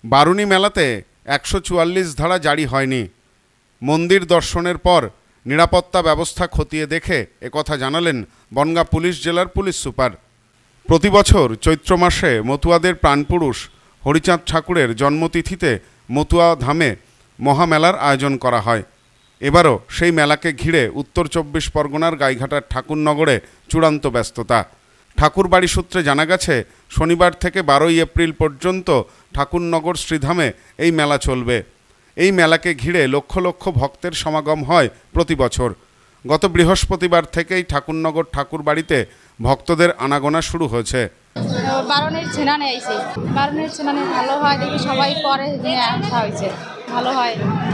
বারুণী মেলাতে ১৪৪ ধারা জারি হয়নি। মন্দির দর্শনের পর নিরাপত্তা ব্যবস্থা খতিয়ে দেখে একথা জানালেন বনগাঁ পুলিশ জেলার পুলিশ সুপার। প্রতি বছর চৈত্র মাসে মতুয়াদের প্রাণপুরুষ হরিচাঁদ ঠাকুরের জন্মতিথিতে মতুয়া ধামে মহামেলার আয়োজন করা হয়। এবারও সেই মেলাকে ঘিরে উত্তর ২৪ পরগনার গাইঘাটার ঠাকুরনগরে চূড়ান্ত ব্যস্ততা। ঠাকুরবাড়ি সূত্রে জানা গেছে, শনিবার থেকে ১২ই এপ্রিল পর্যন্ত ঠাকুরনগর শ্রীধামে এই মেলা চলবে। এই মেলাকে ঘিরে লক্ষ লক্ষ ভক্তের সমাগম হয় প্রতি বছর। গত বৃহস্পতিবার থেকেই ঠাকুরনগর ঠাকুরবাড়িতে ভক্তদের আনাগোনা শুরু হয়েছে। বারণের ছেনানে আইছে, বারণের ছেনানে ভালো হয় দেখি সবাই করে আসা হয়েছে, ভালো হয়।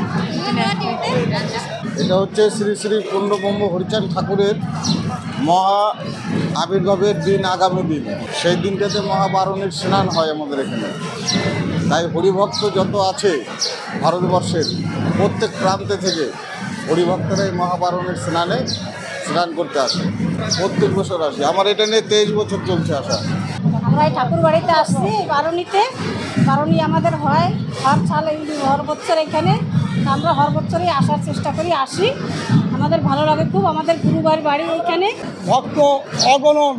এটা হচ্ছে শ্রী শ্রী পূর্ণব্রহ্ম হরিচাঁদ ঠাকুরের মহা আবির্ভাবের দিন, আগামী দিন। সেই দিনটাতে মহাবারণের স্নান হয় আমাদের এখানে। তাই হরিভক্ত যত আছে ভারতবর্ষের প্রত্যেক প্রান্তে থেকে হরিভক্তরা এই মহাবারণের স্নান করতে আসে। প্রত্যেক বছর আসে। আমার এটা নিয়ে 23 বছর চলছে আসা। আমরা এই ঠাকুর বাড়িতে আসছি বারণীতে। বারণী আমাদের হয় হর সাল, হর বছর এখানে। আমরা হর বছরই আসার চেষ্টা করি, আসি। আমাদের ভালো লাগে খুব। আমাদের গুরুবার বাড়ি ওইখানে। ভক্ত অগণন,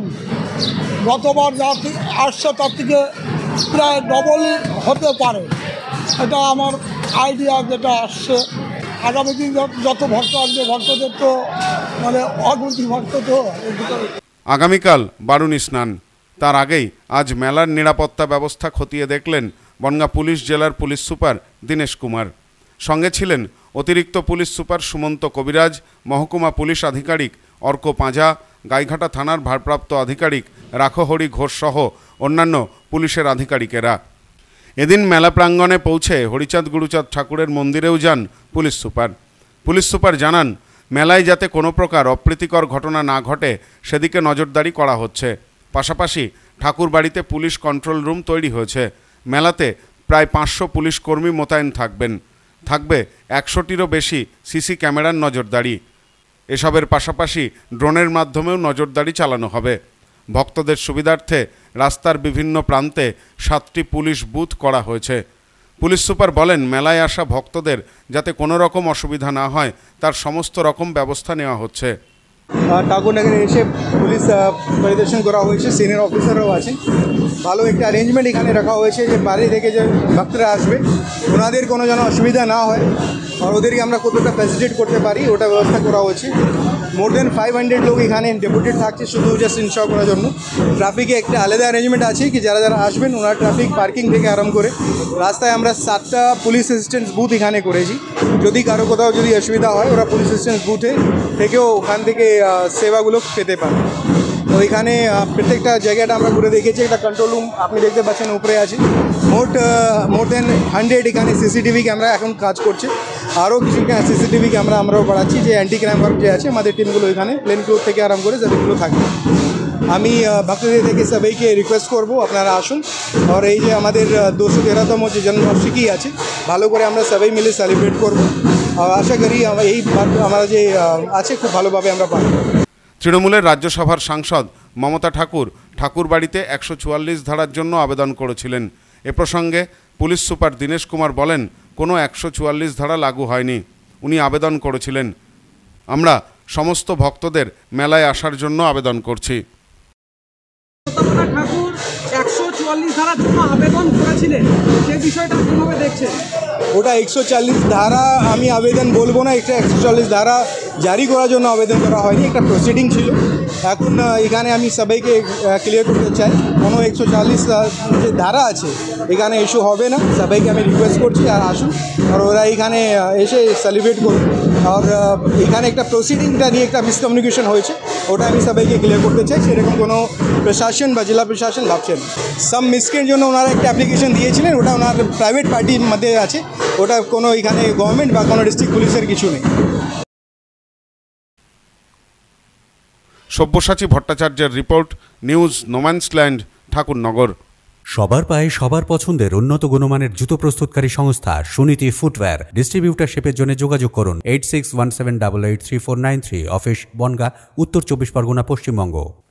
গতবার যা আসছে তার থেকে প্রায় ডবল হতে পারে, এটা আমার আইডিয়া যেটা আসছে। আগামী দিন যত ভক্ত আসবে, ভক্তদের তো মানে অগুন্তি ভক্ত তো। আগামীকাল বারুণী স্নান, তার আগেই আজ মেলার নিরাপত্তা ব্যবস্থা খতিয়ে দেখলেন বনগাঁ পুলিশ জেলার পুলিশ সুপার দীনেশ কুমার। সঙ্গে ছিলেন অতিরিক্ত পুলিশ সুপার সুমন্ত কবিরাজ, মহকুমা পুলিশ আধিকারিক অর্ক পাঁজা, গাইঘাটা থানার ভারপ্রাপ্ত আধিকারিক রাখহরি ঘোষ সহ অন্যান্য পুলিশের আধিকারিকেরা। এদিন মেলা প্রাঙ্গণে পৌঁছে হরিচাঁদ গুরুচাঁদ ঠাকুরের মন্দিরেও যান পুলিশ সুপার। পুলিশ সুপার জানান, মেলায় যাতে কোনো প্রকার অপ্রীতিকর ঘটনা না ঘটে সেদিকে নজরদারি করা হচ্ছে। পাশাপাশি ঠাকুর বাড়িতে পুলিশ কন্ট্রোল রুম তৈরি হয়েছে। মেলাতে প্রায় ৫০০ পুলিশ কর্মী মোতায়েন থাকবে ১০০টিরও বেশি সিসি ক্যামেরার নজরদারি। এসবের পাশাপাশি ড্রোনের মাধ্যমেও নজরদারি চালানো হবে। ভক্তদের সুবিধার্থে রাস্তার বিভিন্ন প্রান্তে 7টি পুলিশ বুথ করা হয়েছে। পুলিশ সুপার বলেন, মেলায় আসা ভক্তদের যাতে কোনো রকম অসুবিধা না হয় তার সমস্ত রকম ব্যবস্থা নেওয়া হচ্ছে। ঠাকুরনগরে এসে পুলিশ পরিদর্শন করা হয়েছে, সিনিয়র অফিসাররাও আছেন। ভালো একটা অ্যারেঞ্জমেন্ট এখানে রাখা হয়েছে যে বাইরে থেকে যে ভক্তরা আসবে ওনাদের কোনো যেন অসুবিধা না হয়, আর ওদেরকে আমরা কতটা ফ্যাসিলিটেট করতে পারি ওটা ব্যবস্থা করা হয়েছে। মোর দেন 500 লোক এখানে ডেপুটেড থাকছে শুধু জাস্ট ইনশিওর করার জন্য। ট্রাফিকে একটা আলাদা অ্যারেঞ্জমেন্ট আছে কি যারা আসবেন ওনারা ট্রাফিক পার্কিং থেকে আরম্ভ করে রাস্তায় আমরা 7টা পুলিশ অ্যাসিস্ট্যান্স বুথ এখানে করেছি। যদি কারো কোথাও যদি অসুবিধা হয় ওরা পুলিশ অ্যাসিস্ট্যান্স বুথে থেকেও ওখান থেকে সেবাগুলো পেতে পারে। তো এখানে প্রত্যেকটা জায়গাটা আমরা ঘুরে দেখেছি। একটা কন্ট্রোল রুম আপনি দেখতে পাচ্ছেন উপরে আছে। মোর দেন 100 এখানে সিসিটিভি ক্যামেরা এখন কাজ করছে। আরও কিছু সিসিটিভি ক্যামেরা আমরাও বাড়াচ্ছি যে অ্যান্টি ক্রাইম ওয়ার্ক যে আছে আমাদের টিমগুলো এখানে প্লেন ক্লোথ থেকে আরাম করে যাদেরগুলো থাকবে। আমি ভক্তদের থেকে সবাইকে রিকোয়েস্ট করব আপনারা আসুন, আর এই যে আমাদের 213তম যে জন্মবার্ষিকী আছে ভালো করে আমরা সবাই মিলে সেলিব্রেট করব। আর আশা করি এই আমরা যে আছে খুব ভালোভাবে আমরা পাবো। তৃণমূলের রাজ্যসভার সাংসদ মমতা ঠাকুর বাড়িতে ১৪৪ ধারার জন্য আবেদন করেছিলেন। এ প্রসঙ্গে পুলিশ সুপার দীনেশ কুমার বলেন, কোনো ১৪৪ ধারা লাগু হয়নি। উনি আবেদন করেছিলেন। আমরা সমস্ত ভক্তদের মেলায় আসার জন্য আবেদন করছি। ঠাকুর ১৪৪ ধারার জন্য আবেদন করেছিলেন, সেই বিষয়টা কিভাবে দেখছেন? ওটা 140 ধারা আমি আবেদন বলবো না, এটা 140 ধারা জারি করার জন্য আবেদন করা হয়নি, একটা প্রসিডিং ছিল। এখন এখানে আমি সবাইকে ক্লিয়ার করতে চাই, কোনো 140 যে ধারা আছে এখানে ইস্যু হবে না। সবাইকে আমি রিকোয়েস্ট করছি আর আসুন, আর ওরা এখানে এসে সেলিব্রেট করুন। আর এখানে একটা প্রসিডিংটা নিয়ে একটা মিসকমিউনিকেশন হয়েছে, ওটা আমি সবাইকে ক্লিয়ার করতে চাই। সেরকম কোনো প্রশাসন বা জেলা প্রশাসন ভাবছেন। সাম মিসকের জন্য ওনারা একটা অ্যাপ্লিকেশন দিয়েছিলেন, ওটা ওনার প্রাইভেট পার্টির মধ্যে আছে, ওটা কোনো এখানে গভর্নমেন্ট বা কোনো ডিস্ট্রিক্ট পুলিশের কিছু নেই। সব্যসাচী ভট্টাচার্যের রিপোর্ট, নিউজ নোম্যান্সল্যান্ড, ঠাকুরনগর। সবার পায়ে সবার পছন্দের উন্নত গুণমানের জুতো প্রস্তুতকারী সংস্থা সুনীতি ফুটওয়্যার। ডিস্ট্রিবিউটারশিপের জন্য যোগাযোগ করুন 8617883493। অফিস বনগাঁ, উত্তর 24 পরগনা, পশ্চিমবঙ্গ।